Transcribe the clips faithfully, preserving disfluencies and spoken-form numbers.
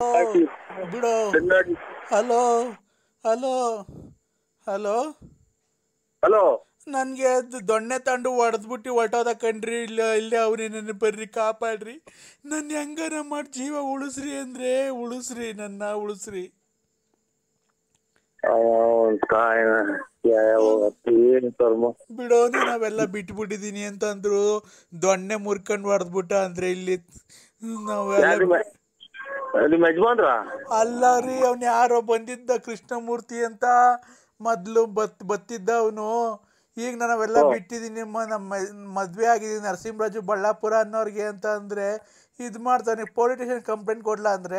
ಬಿಡು. Hello hello hello hello ನನಗೆ ದೊಣ್ಣೆ ತಂಡು ಹೊಡೆದ್ಬಿಟ್ಟು ಹೊಟ್ಟೋದ ಕಣ್ರಿ. ಇಲ್ಲ ಇಲ್ಲೇ ಅವ್ರಿ ನನ್ನ ಬರ್ರಿ ಕಾಪಾಡ್ರಿ, ನನ್ನ ಹೆಂಗಾರ ಮಾಡಿ ಜೀವ ಉಳಿಸ್ರಿ ಅಂದರೆ ಉಳಿಸ್ರಿ, ನನ್ನ ಉಳಿಸ್ರಿ. ಬಿಡೋ ನೀನು ಅವೆಲ್ಲ ಬಿಟ್ಬಿಟ್ಟಿದ್ದೀನಿ ಅಂತಂದ್ರು. ದೊಣ್ಣೆ ಮುರ್ಕೊಂಡು ಹೊಡೆದ್ಬಿಟ್ಟ ಅಂದ್ರೆ ಇಲ್ಲಿ ನಾವೆಲ್ಲ ನಿಮ್ಮ ಯಜಮಾನ್ರ ಅಲ್ಲ ರೀ. ಅವ್ನು ಯಾರೋ ಬಂದಿದ್ದ ಕೃಷ್ಣಮೂರ್ತಿ ಅಂತ ಮೊದಲು ಬತ್ ಬತ್ತಿದ್ದ ಅವನು. ಈಗ ನಾವೆಲ್ಲ ಬಿಟ್ಟಿದ್ದೀನಿ, ನಿಮ್ಮ ನಮ್ಮ ಮದುವೆ ಆಗಿದ್ದೀನಿ ನರಸಿಂಹರಾಜು ಬಳ್ಳಾಪುರ ಅನ್ನೋರಿಗೆ ಅಂತ ಅಂದರೆ ಇದು ಮಾಡ್ತಾನೆ. ಪೊಲೀಸ್ ಸ್ಟೇಷನ್ ಕಂಪ್ಲೇಂಟ್ ಕೊಡ್ಲಾ ಅಂದರೆ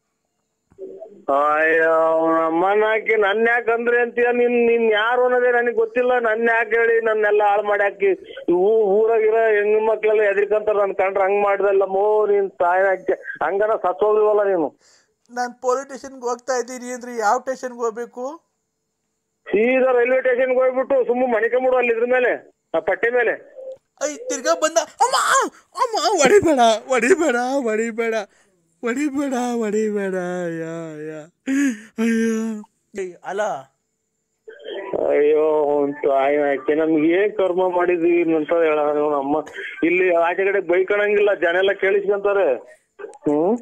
ಅಯ್ಯೋ ಅಮ್ಮನ ಹಾಕಿ ನನ್ನ ಯಾಕೆ ಅಂದ್ರೆ ಅಂತೀಯ? ನಿನ್ ನಿನ್ ಯಾರು ಅನ್ನೋದೇ ನನಗೆ ಗೊತ್ತಿಲ್ಲ. ನನ್ನ ಯಾಕೆ ಹೇಳಿ ನನ್ನೆಲ್ಲ ಹಾಳು ಮಾಡಿ ಹಾಕಿ ಊರಾಗಿರೋ ಹೆಣ್ಣು ಮಕ್ಳೆಲ್ಲ ಎದ್ರಿಕಂತಾರ. ನನ್ ಕಂಡ್ರೆ ಹಂಗ್ ಮಾಡ್ದಲ್ಲ ಮೋ ನೀನ್ ತಾಯಿ ಹಾಕಿ ಹಂಗನ ಸತ್ತೋಗ್ಲಿವಲ್ಲ ನೀನು. ನಾನು ಪೊಲೀಸ್ ಸ್ಟೇಷನ್ಗೆ ಹೋಗ್ತಾ ಇದ್ದೀನಿ ಅಂದ್ರೆ ಯಾವ ಸ್ಟೇಷನ್ಗೆ ಹೋಗ್ಬೇಕು? ಸೀದಾ ರೈಲ್ವೆ ಸ್ಟೇಷನ್ಗೆ ಹೋಗ್ಬಿಟ್ಟು ಸುಮ್ಮ ಮಣಿಕಂಬಿಡು ಅಲ್ಲಿ ಇದ್ರ ಮೇಲೆ ಆ ಪಟ್ಟೆ ಮೇಲೆ. ಐ ತಿರ್ಗಾ ಬಂದ ಅಮ್ಮ ಅಮ್ಮ ಹೊಡಿಬೇಡ ಹೊಡಿಬೇಡ ಹೊಡಿಬೇಡ ಹೊಡಿಬೇಡ ಹೊಡಿಬೇಡ ಯಾ ಯಾ ಅಯ್ಯೋ ಅಲ್ಲ. ಅಯ್ಯೋ ತಾಯಿ ಹಾಕಿ ನಮ್ಗೆ ಏನ್ ಕರ್ಮ ಮಾಡಿದ್ವಿ ಅಂತ ಹೇಳ ಅಮ್ಮ. ಇಲ್ಲಿ ಆಚೆ ಕಡೆ ಬೈಕಣಂಗಿಲ್ಲ, ಜನ ಎಲ್ಲ ಕೇಳಿಸ್ಕೊಂತಾರೆ. ಹ್ಮ್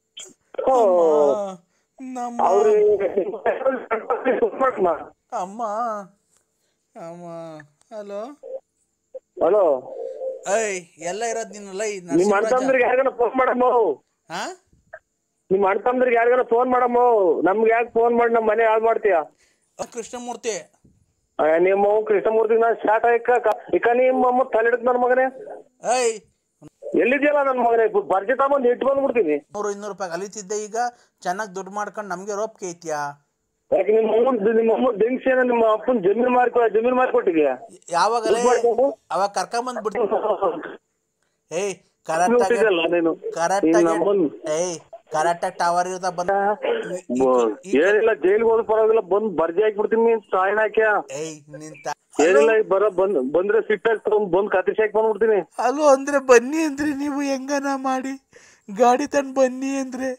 ಅಮ್ಮ ಅಮ್ಮ ಹಲೋ ಹಲೋ ಐ ಎಲ್ಲ ಇರೋದ್ ನೀನಲ್ಲ. ನಿಮ್ ಅಣ್ತಂದ್ರಿಗೆ ಯಾರಿಗಾನ ಫೋನ್ ಮಾಡಮ್ಮ. ಹಾ ನಿಮ್ ಅಣ್ತಂದ್ರಿಗೆ ಯಾರಿಗಾನ ಫೋನ್ ಮಾಡಮ್ಮ. ನಮ್ಗೆ ಯಾಕೆ ಫೋನ್ ಮಾಡಿ ನಮ್ ಮನೆ ಹಾಳು ಮಾಡ್ತೀಯ? ಕೃಷ್ಣಮೂರ್ತಿ ನಿಮ್ಮ ಕೃಷ್ಣಮೂರ್ತಿ ನಾ ಶಾಟ್ ಆಯ್ಕ ಇಕ ನಿಮ್ಮ ತಲೆಡ್ತ ನನ್ ಮಗನೇ. ಐ ಎಲ್ಲಿದ್ಯಲ್ಲ ನನ್ ಮಗನೇ ಬರ್ಜಿತ ಬಂದು ಇಟ್ಟು ಬಂದ್ಬಿಡ್ತೀನಿ. ನೂರು ಇನ್ನೂರು ರೂಪಾಯಿ ಕಲಿತಿದ್ದೆ, ಈಗ ಚೆನ್ನಾಗಿ ದುಡ್ಡು ಮಾಡ್ಕೊಂಡು ನಮ್ಗೆ ರೋಪ್ಕೆ ಐತಿಯಾ? ಯಾಕೆ ನಿಮ್ಮ ಅಮ್ಮ ನಿಮ್ಮ ಅಮ್ಮ ಡೆಂಗ್ಸಿಯನ್ನ ನಿಮ್ಮ ಅಪ್ಪನ ಜಮೀನು ಮಾರ್ಕೊ ಜಮೀನು ಮಾರ್ಕೊಟ್ಟಿದ್ಯಾ? ಯಾವಾಗಲೇ ಅವಾಗ ಕರ್ಕೊಂಬಂದ್ ಬಿಟ್ಟು ಏಯ್ ಕರೆಕ್ಟ್ ನೀನು ಕರೆಕ್ಟ್ ಏಯ್ ಕರೆಕ್ಟಾಗಿ ಟವರ್ ಇರ್ತಾ ಬಂದ ಏನಿಲ್ಲ ಜೈಲ್ಗೆ ಹೋದ ಪರವಾಗಿಲ್ಲ ಬಂದ್ ಬರ್ಜಿ ಹಾಕ್ಬಿಡ್ತೀನಿ ನೀನ್ ಸಾಯಣ ಹಾಕ್ಯ. ಏಯ್ ನಿಂತ ಏನಿಲ್ಲ ಬರ ಬಂದ್ ಬಂದ್ರೆ ಸಿಟ್ಟಾಗಿ ಬಂದ್ ಕತ್ತಿಸಿ ಹಾಕಿ ಬಂದ್ಬಿಡ್ತೀನಿ. ಅಲ್ಲೋ ಅಂದ್ರೆ ಬನ್ನಿ ಅಂದ್ರೆ ನೀವು ಹೆಂಗನ ಮಾಡಿ ಗಾಡಿ ತಂದು ಬನ್ನಿ ಅಂದ್ರೆ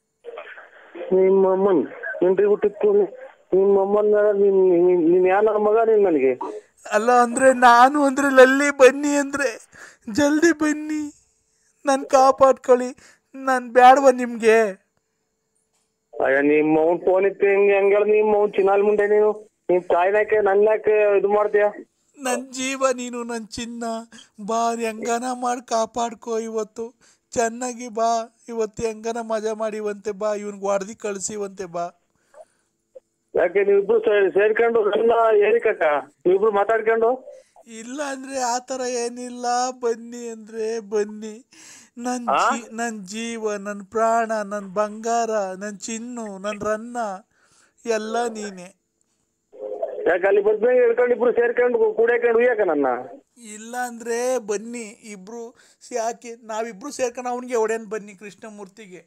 ನಿಮ್ಮಮ್ಮನ್ ಎಂಟ್ರಿ ಬಿಟ್ಟಿತ್ತು. ನಿಮ್ಮಮ್ಮನ ನೀನ್ ನೀನ್ ಯಾರ ಮಗ ನೀನ್ ನನಗೆ? ಅಲ್ಲ ಅಂದ್ರೆ ನಾನು ಅಂದ್ರೆ ಲಲ್ಲಿ ಬನ್ನಿ ಅಂದ್ರೆ ಜಲ್ದಿ ಬನ್ನಿ, ನನ್ ಕಾಪಾಡ್ಕೊಳ್ಳಿ, ನಾನ್ ಬ್ಯಾಡ್ವ ನಿಮ್ಗೆ. ಅಯ್ಯ ನಿಮ್ಮ ಅವ್ನ್ ಫೋನ್ ಇತ್ತು ಹೆಂಗೆ ಹಂಗ ನಿಮ್ಮ ಅವ್ನ್ ಚಿನ್ನಾಲ್ ಮುಂದೆ ನೀನು ನೀನ್ ತಾಯಿನಾಕೆ ನನ್ನ ಯಾಕೆ ಇದು ಮಾಡ್ತೀಯ? ನನ್ ಜೀವ ನೀನು, ನನ್ ಚಿನ್ನ. ಬಾ ಹೆಂಗನ ಮಾಡಿ ಕಾಪಾಡ್ಕೋ, ಇವತ್ತು ಚೆನ್ನಾಗಿ ಬಾ, ಇವತ್ತು ಹೆಂಗನ ಮಜಾ ಮಾಡಿವಂತೆ ಬಾ, ಇವನ್ಗೆ ಹೊಡೆದಿ ಕಳ್ಸಿವಂತೆ ಬಾ. ಯಾಕೆ ನೀವಿಬ್ರು ಸೇರ್ಕೊಂಡು ನನ್ನ ಏರಿಕಕ್ಕ ನೀವಿಬ್ರು ಮಾತಾಡ್ಕೊಂಡು? ಇಲ್ಲ ಅಂದ್ರೆ ಆತರ ಏನಿಲ್ಲ, ಬನ್ನಿ ಅಂದ್ರೆ ಬನ್ನಿ. ನನ್ ಜೀ ನನ್ ಜೀವ, ನನ್ ಪ್ರಾಣ, ನನ್ ಬಂಗಾರ, ನನ್ ಚಿನ್ನು, ನನ್ ರನ್ನ ಎಲ್ಲ ನೀನೆ. ಯಾಕೆ ಅಲ್ಲಿ ಬರ್ತೀನಿ ಹೇಳ್ಕೊಂಡು ಇಬ್ರು ಸೇರ್ಕೊಂಡು ಕೂಡ್ಯಾಕೊಂಡು ಉಯ್ಯಾಕ ನನ್ನ? ಇಲ್ಲ ಅಂದ್ರೆ ಬನ್ನಿ ಇಬ್ರು ಯಾಕೆ ನಾವಿಬ್ರು ಸೇರ್ಕೊಂಡು ಅವನಿಗೆ ಹೊಡೆಯನ್ ಬನ್ನಿ ಕೃಷ್ಣಮೂರ್ತಿಗೆ.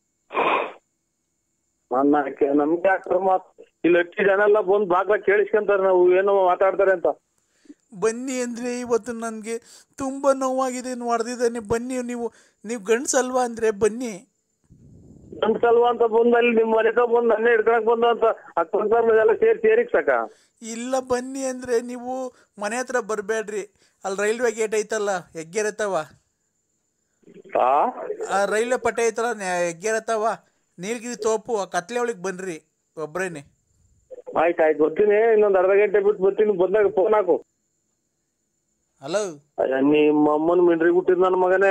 ನನ್ನ ನಮ್ಗೆ ಯಾಕೆ ಇಲ್ಲಿ ಹಟ್ಟಿ ಜನ ಎಲ್ಲ ಬಂದು ಬಾಗ್ಲ ಕೇಳಿಸ್ಕೊಂತಾರೆ ನಾವು ಏನೋ ಮಾತಾಡ್ತಾರೆ ಅಂತ. ಬನ್ನಿ ಅಂದರೆ ಇವತ್ತು ನನಗೆ ತುಂಬ ನೋವಾಗಿದೆ, ಹೊಡೆದಿದ್ದಾನೆ. ಬನ್ನಿ, ನೀವು ನೀವು ಗಂಡ್ಸಲ್ವಾ ಅಂದರೆ ಬನ್ನಿ. ಗಂಡ್ಸಲ್ವಾ ಅಂತ ಬಂದು ಅಲ್ಲಿ ನಿಮ್ಮ ಮನೆ ಬಂದು ನನ್ನೇ ಹಿಡ್ಕೊಳಕ್ ಬಂದ ಅಂತ ಎಲ್ಲ ಸೇರಿ ಸೇರಿಕ್ ಸಾಕ? ಇಲ್ಲ ಬನ್ನಿ ಅಂದರೆ ನೀವು ಮನೆ ಹತ್ರ ಬರಬೇಡ್ರಿ. ಅಲ್ಲಿ ರೈಲ್ವೆ ಗೇಟ್ ಐತಲ್ಲ, ಹೆಗ್ಗೆರತ್ತವ, ಆ ರೈಲ್ವೆ ಪಟ್ಟೆ ಐತಲ್ಲ, ಹೆಗ್ಗೆರತ್ತವ, ನೀಲಗಿರಿ ತೋಪು, ಆ ಕತ್ಲೆ ಒಳಗೆ ಬನ್ರಿ ಒಬ್ರೇನೆ. ಆಯ್ತು ಆಯ್ತು ಬರ್ತೀನಿ, ಇನ್ನೊಂದು ಅರ್ಧ ಗಂಟೆ ಬಿಟ್ಟು ಬರ್ತೀನಿ. ಬಂದಾಗ ಫೋನ್ ಹಾಕು. ಹಲೋ ನಿಮ್ಮ ಅಮ್ಮನ ಮಿಂಡ್ರಿ ಹುಟ್ಟಿದ್ ನನ್ನ ಮಗನೇ.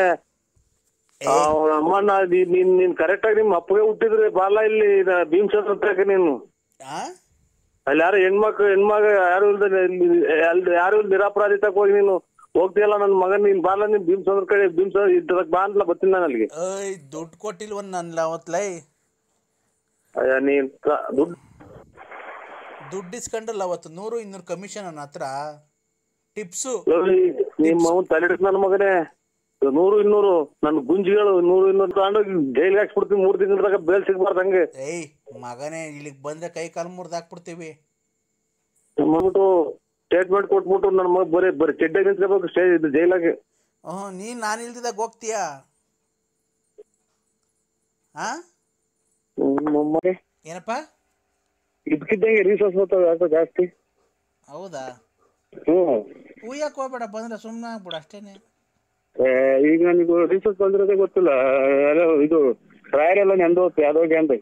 ಅಮ್ಮನ ನೀನ್ ನೀನ್ ಕರೆಕ್ಟ್ ಆಗಿ ನಿಮ್ಮ ಅಪ್ಪಗೆ ಹುಟ್ಟಿದ್ರೆ ಬಾಲ ಇಲ್ಲಿ ಭೀಮಸಂದ್ರ ನೀನು. ಅಲ್ಲಿ ಯಾರು ಹೆಣ್ಮಕ್ಳು ಹೆಣ್ಮಗ ಯಾರು ಇಲ್ದ ಅಲ್ಲಿ ಯಾರು ಇಲ್ದ ನಿರಾಪರಾಧಿ ತಕ ಹೋಗಿ ನೀನು ಹೋಗ್ತೀಯಲ್ಲ ನನ್ನ ಮಗನ್. ನೀನ್ ಬಾಲ ನೀನ್ ಭೀಮಸಂದ್ರ ಕಡೆ ಭೀಮಸಂದ್ರ ಇದ್ರಕ್ ಬಾ ಅಂತಲ್ಲ ಬರ್ತೀನಿ ನಾನು ಅಲ್ಲಿಗೆ. ದುಡ್ಡು ಕೊಟ್ಟಿಲ್ವ ನನ್ನ ಅವತ್ಲೈ? ಅಯ್ಯ ನೀನ್ ದುಡ್ಡು ದುಡ್ಡು ಇಸ್ಕೊಂಡ್ರಲ್ಲ ಅವತ್ತು ನೂರು ಇನ್ನೂರು ಕಮಿಷನ್ ನನ್ನ ಹತ್ರ ಟಿಪ್ಸು. ನಿಮ್ಮ ಅವನ್ ತಲೆ ನನ್ನ ಮಗನೇ. ನೂರು ಇನ್ನೂರು ನನ್ನ ಗುಂಜಿಗಳು ನೂರು ಇನ್ನೂರು ತಗೊಂಡೋಗಿ ಜೈಲ್ಗೆ ಹಾಕ್ಸ್ಬಿಡ್ತೀವಿ. ಮೂರ್ ತಿಂಗಳ ಬೇಲ್ ಸಿಗ್ಬಾರ್ದು ಹಂಗೆ. ಏಯ್ ಮಗನೇ, ಇಲ್ಲಿಗೆ ಬಂದ್ರೆ ಕೈ ಕಾಲು ಮುರ್ದು ಹಾಕ್ಬಿಡ್ತೀವಿ. ಮಾಡ್ಬಿಟ್ಟು ಸ್ಟೇಟ್ಮೆಂಟ್ ಕೊಟ್ಬಿಟ್ಟು ನನ್ನ ಮಗ ಬರೀ ಬರೀ ಚೆಡ್ಡಾಗಿ ನಿಂತ್ಕೋಬೇಕು ಸ್ಟೇ ಇದು ಜೈಲಾಗೆ. ಹ್ಮ್ ನೀನ್ ನಾನು ಇಲ್ದಿದಾಗ ಹೋಗ್ತೀಯಾ? ಹಾ ಮೊಮ್ಮನೆ ಏನಪ್ಪ ಇದಕ್ಕಿದ್ದಂಗೆ ರೀಸೋರ್ಸ್ ಬರ್ತಾವೆ ಯಾಕೋ ಜಾಸ್ತಿ. ಹೌದಾ? ಹ್ಮ್ ಉಯ್ಯಕ್ಕೆ ಹೋಗ್ಬೇಡ, ಬಂದ್ರೆ ಸುಮ್ಮನೆ ಆಗ್ಬಿಡು ಅಷ್ಟೇನೆ. ಈಗ ನನಗೂ ರೀಸೋರ್ಸ್ ಬಂದಿರೋದೇ ಗೊತ್ತಿಲ್ಲ. ಎಲ್ಲ ಇದು ಡ್ರೈಯರ್ ಎಲ್ಲ ನೆಂದೋತ್ತು ಯಾವ್ದೋಗಿ ಅಂತ.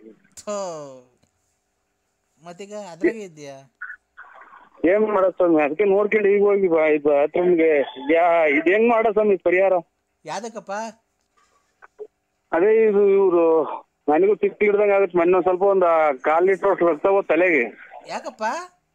ಮತ್ತೀಗ ಅದ್ರಾಗೆ ಇದೆಯಾ? ಏನ್ ಮಾಡೋ ಸ್ವಾಮಿ, ಅದಕ್ಕೆ ನೋಡ್ಕೊಂಡು ಈಗ ಹೋಗಿ ಬಾತ್ರೂಮ್ಗೆ ಯಾ ಇದು ಹೆಂಗ್ ಮಾಡೋ ಸ್ವಾಮಿ ಪರಿಹಾರ? ಯಾವ್ದಕ್ಕಪ್ಪ? ಅದೇ ಇದು ಇವರು ನನಗೂ ತಿಕ್ ಹಿಡ್ದಂಗೆ ಆಗುತ್ತೆ. ಮೊನ್ನೆ ಸ್ವಲ್ಪ ಒಂದು ಕಾಲ್ ಲೀಟರ್ ಅಷ್ಟು ರಕ್ತ ಹೋದ್ ತಲೆಗೆ. ಯಾಕಪ್ಪ?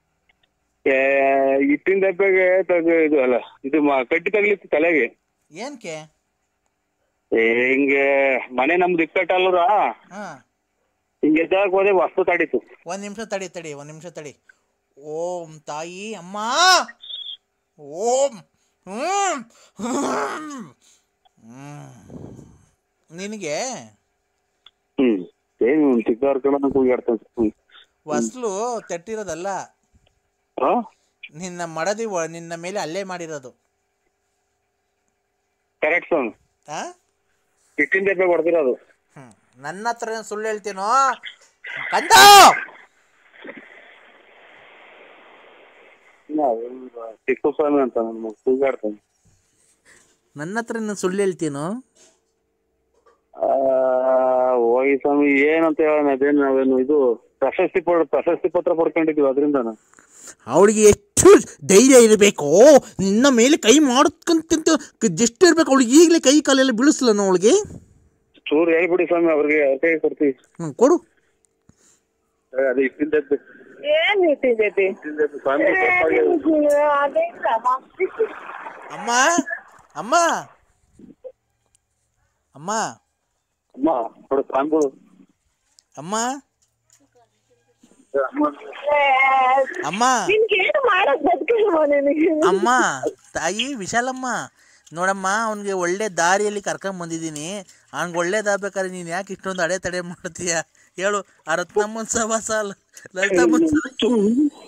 ಇಟ್ಟಿನ ದಬ್ಬೆಗೆ ಇದು ಅಲ್ಲ ಇದು ಕಟ್ಟಿ ತಗಲಿತ್ತು ತಲೆಗೆ. ಏನಕ್ಕೆ? ಹಿಂಗೆ ಮನೆ ನಮ್ದು ಇಕ್ಕಟ್ಟಲ್ರ, ಹಿಂಗೆ ಎದ್ದಾಕ್ ಹೋದೆ ವಸ್ತು ತಡೀತು. ಒಂದ್ ನಿಮಿಷ ತಡಿ ತಡಿ ಒಂದ್ ನಿಮಿಷ ತಡಿ. ಓಂ ತಾಯಿ ಅಮ್ಮ ಓಂ ಹ್ಮ್ ನಿನಗೆ ಹ್ಮ್ ಏನು ಚಿಕ್ಕವ್ರ ಕಡೆ ಕೂಗಾಡ್ತಾನೆ. ವಸ್ಲು ತಟ್ಟಿರೋದಲ್ಲ, ನಿನ್ನ ಮಡದಿ ನಿನ್ನ ಮೇಲೆ ಅಲ್ಲೇ ಮಾಡಿರೋದು. ಕರೆಕ್ಟ್ ಸ್ವಾಮಿ, ಇಟ್ಟಿನ ದಬ್ಬೆ ಹೊಡೆದಿರೋದು. ಹ್ಮ್ ನನ್ನ ಹತ್ರ ಸುಳ್ಳು ಹೇಳ್ತೀನೋ ಕಂದ? ಟಿಪ್ಪು ಸ್ವಾಮಿ ಅಂತ ನನ್ನ ಕೂಗಾಡ್ತಾನೆ. ನನ್ನ ಹತ್ರ ನಾನು ಸುಳ್ಳು ಹೇಳ್ತೀನೋ? ಹೋಗಿ ಸ್ವಾಮಿ ಏನಂತ ಹೇಳೋಣ, ಅದೇನು ನಾವೇನು ಇದು ಪ್ರಶಸ್ತಿ ಪಡ ಪ್ರಶಸ್ತಿ ಪತ್ರ ಪಡ್ಕೊಂಡಿದ್ವಿ ಅದರಿಂದ. ಅವಳಿಗೆ ಎಷ್ಟು ಧೈರ್ಯ ಇರಬೇಕು, ನಿನ್ನ ಮೇಲೆ ಕೈ ಮಾಡ್ಕಂತ ಜಸ್ಟ್ ಇರ್ಬೇಕು ಅವಳಿಗೆ. ಈಗಲೇ ಕೈ ಕಾಲೆಲ್ಲ ಬೀಳಿಸ್ಲನ ಅವಳಿಗೆ? ಚೂರು ಹೇಳ್ಬಿಡಿ ಸ್ವಾಮಿ, ಅವ್ರಿಗೆ ಅವ್ರ ಕೈ ಕೊಡ್ತೀವಿ. ಹ್ಮ್ ಕೊಡು. ಅದೇ ಇಟ್ಟಿನ ದಬ್ಬೆ. ಏನ್ ಇಟ್ಟಿದ್ದೀರಿ? ಅಮ್ಮ ಅಮ್ಮ ಅಮ್ಮ ಅಮ್ಮ ನೋಡು ಸ್ವಾಮಿಗಳು. ಅಮ್ಮ ಅಮ್ಮ ಅಮ್ಮ ತಾಯಿ ವಿಶಾಲಮ್ಮ ನೋಡಮ್ಮ, ಅವನಿಗೆ ಒಳ್ಳೆ ದಾರಿಯಲ್ಲಿ ಕರ್ಕೊಂಡ್ ಬಂದಿದ್ದೀನಿ. ಅವ್ನಿಗೆ ಒಳ್ಳೇದಾಗ್ಬೇಕಾದ್ರೆ ನೀನು ಯಾಕೆ ಇಷ್ಟೊಂದು ಅಡೆ ತಡೆ ಮಾಡ್ತೀಯ ಹೇಳು? ಆ ರತ್ನಮ್ಮನ ಸವಾಸ ಲಲಿತಮ್ಮನ